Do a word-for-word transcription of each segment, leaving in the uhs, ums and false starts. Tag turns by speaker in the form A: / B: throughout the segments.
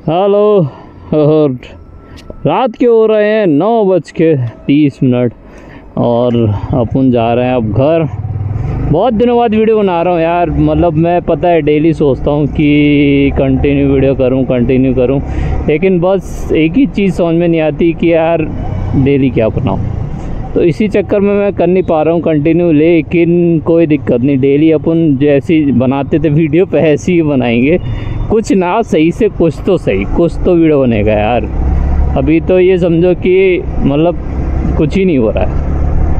A: Hello. और रात के हो रहे हैं नौ बज के तीस मिनट और अपन जा रहे हैं अब घर। बहुत दिनों बाद वीडियो बना रहा हूँ यार। मतलब मैं पता है डेली सोचता हूँ कि कंटिन्यू वीडियो करूँ कंटिन्यू करूँ, लेकिन बस एक ही चीज़ समझ में नहीं आती कि यार डेली क्या बनाऊँ। तो इसी चक्कर में मैं कर नहीं पा रहा हूँ कंटिन्यू। लेकिन कोई दिक्कत नहीं, डेली अपन जैसी बनाते थे वीडियो पे ऐसी ही बनाएंगे। कुछ ना सही से कुछ तो सही कुछ तो वीडियो बनेगा यार। अभी तो ये समझो कि मतलब कुछ ही नहीं हो रहा है।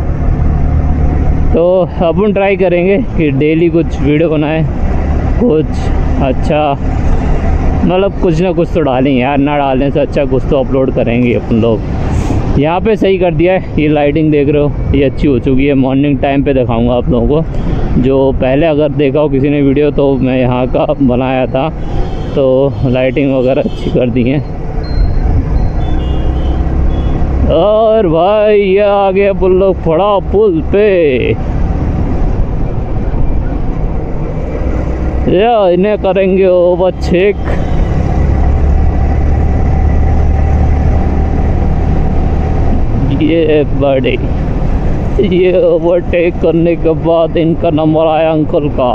A: तो अपन ट्राई करेंगे कि डेली कुछ वीडियो बनाएं, कुछ अच्छा मतलब कुछ ना कुछ तो डालें यार। ना डालने से अच्छा कुछ तो अपलोड करेंगे अपन लोग। यहाँ पे सही कर दिया है, ये लाइटिंग देख रहे हो ये अच्छी हो चुकी है। मॉर्निंग टाइम पे दिखाऊंगा आप लोगों को। जो पहले अगर देखा हो किसी ने वीडियो तो मैं यहाँ का बनाया था, तो लाइटिंग वगैरह अच्छी कर दी है। और भाई ये आ गया पुल लोग पड़ा पुल पे। या इन्हें करेंगे ओवरटेक। ये बड़े ये ओवरटेक करने के बाद इनका नंबर आया अंकल का।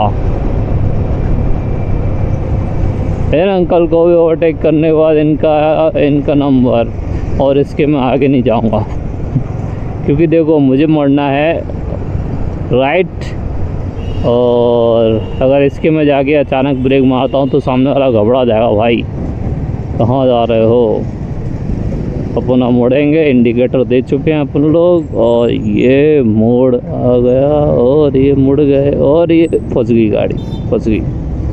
A: फिर अंकल को भी ओवरटेक करने के बाद इनका इनका नंबर। और इसके मैं आगे नहीं जाऊंगा क्योंकि देखो मुझे मुड़ना है राइट। और अगर इसके में जाके अचानक ब्रेक मारता हूँ तो सामने वाला घबरा जाएगा, भाई कहाँ जा रहे हो। अपन मुड़ेंगे, इंडिकेटर दे चुके हैं अपन लोग। और ये मोड़ आ गया और ये मुड़ गए और ये फंस गई, गाड़ी फंस गई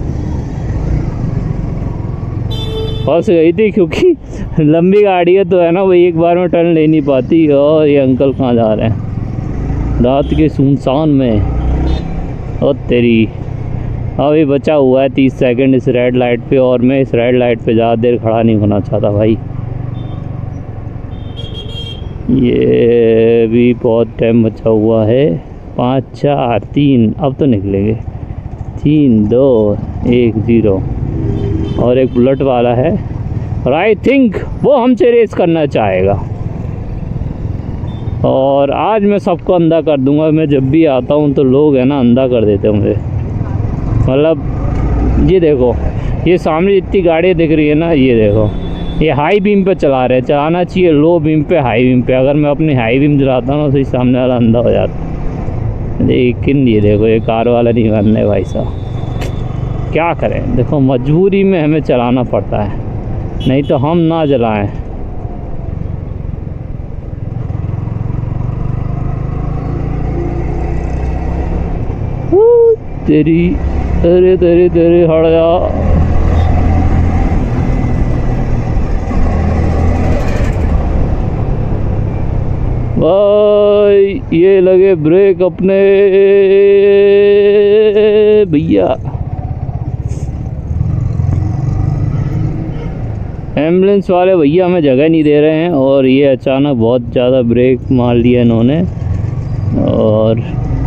A: फंस गई थी क्योंकि लंबी गाड़ी है तो है ना, वो एक बार में टर्न ले नहीं पाती। और ये अंकल कहाँ जा रहे हैं रात के सुनसान में। और तेरी अभी बचा हुआ है तीस सेकंड इस रेड लाइट पे, और मैं इस रेड लाइट पे ज़्यादा देर खड़ा नहीं होना चाहता भाई। ये भी बहुत टाइम बचा हुआ है। पाँच चार तीन अब तो निकलेंगे। तीन दो एक ज़ीरो। और एक बुलेट वाला है और आई थिंक वो हमसे रेस करना चाहेगा। और आज मैं सबको अंधा कर दूंगा। मैं जब भी आता हूँ तो लोग है ना अंधा कर देते हैं मुझे। मतलब ये देखो, ये सामने जितनी गाड़ियाँ दिख रही है ना, ये देखो ये हाई बीम पे चला रहे हैं। चलाना चाहिए लो बीम पे, हाई बीम पे। अगर मैं अपनी हाई बीम चलाता हूँ ना तो इस सामने वाला अंधा हो जाता। लेकिन ये देखो ये कार वाला नहीं मानने भाई साहब। क्या करें, देखो मजबूरी में हमें चलाना पड़ता है, नहीं तो हम ना चलाएं। तेरी तेरे तेरे तेरे हट जा। भाई ये लगे ब्रेक अपने भैया। एम्बुलेंस वाले भैया हमें जगह नहीं दे रहे हैं और ये अचानक बहुत ज़्यादा ब्रेक मार लिया इन्होंने। और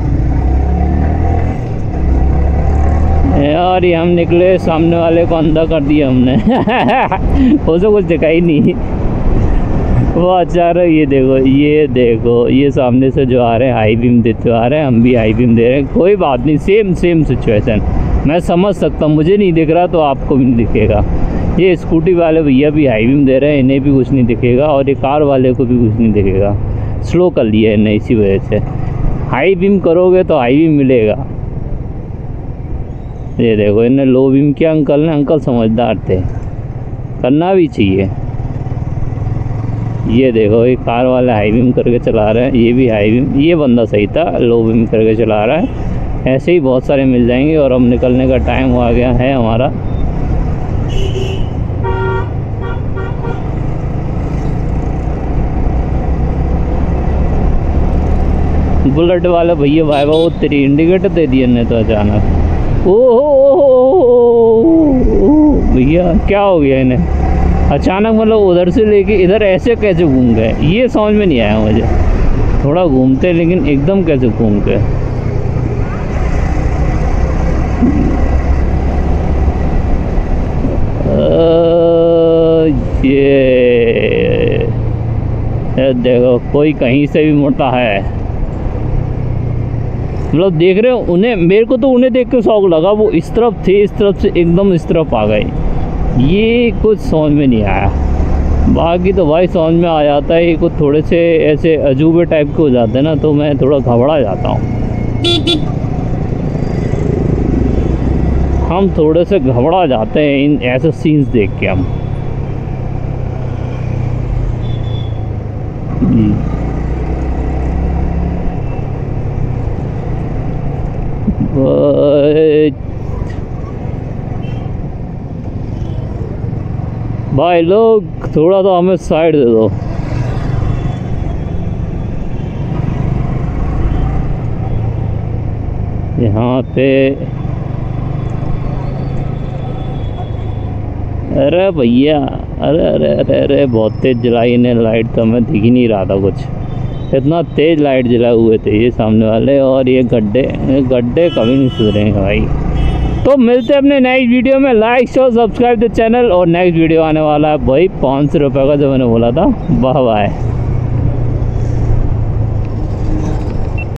A: यार ये हम निकले, सामने वाले को अंधा कर दिया हमने उसे कुछ दिखाई नहीं। वो अच्छा रहा। ये देखो ये देखो ये सामने से जो आ रहे हैं हाई बीम देते आ रहे हैं, हम भी हाई बीम दे रहे हैं। कोई बात नहीं, सेम सेम सिचुएशन मैं समझ सकता हूँ। मुझे नहीं दिख रहा तो आपको भी नहीं दिखेगा। ये स्कूटी वाले भैया भी हाई बीम दे रहे हैं, इन्हें भी कुछ नहीं दिखेगा। और ये कार वाले को भी कुछ नहीं दिखेगा। स्लो कर लिया है इन्हें, इसी वजह से। हाई बीम करोगे तो हाई बीम मिलेगा। ये देखो इन्हें लो बीम किया अंकल ने। अंकल समझदार थे, करना भी चाहिए। ये देखो ये कार वाला हाई बीम करके चला रहा है, ये भी हाई बीम। ये बंदा सही था, लो बीम करके चला रहा है। ऐसे ही बहुत सारे मिल जाएंगे। और अब निकलने का टाइम आ गया है हमारा। बुलेट वाला भैया भाई वो तेरी इंडिकेटर दे दिया ने तो अचानक। ओह भैया क्या हो गया इन्हें अचानक। मतलब उधर से लेके इधर ऐसे कैसे घूम गए, ये समझ में नहीं आया मुझे। थोड़ा घूमते लेकिन एकदम कैसे घूम गए। देखो कोई कहीं से भी मोटा है, मतलब देख रहे हो उन्हें, मेरे को तो उन्हें देख के शौक लगा, वो इस तरफ थे, इस तरफ से एकदम इस तरफ आ गए, ये कुछ समझ में नहीं आया। बाकी तो भाई समझ में आ जाता है, ये कुछ थोड़े से ऐसे अजूबे टाइप के हो जाते हैं ना, तो मैं थोड़ा घबरा जाता हूँ। हम थोड़े से घबरा जाते हैं इन ऐसे सीन्स देख के हम। भाई लोग थोड़ा तो हमें साइड दे दो। यहाँ पे अरे भैया, अरे अरे अरे अरे बहुत तेज जलाई ने लाइट, तो हमें दिख ही नहीं रहा था कुछ, इतना तेज लाइट जलाए हुए थे ये सामने वाले। और ये गड्ढे गड्ढे कभी नहीं सुधरेंगे भाई। तो मिलते हैं अपने नेक्स्ट वीडियो में। Like share subscribe the channel. और नेक्स्ट वीडियो आने वाला है भाई पाँच सौ रुपये का, जो मैंने बोला था। Bye bye.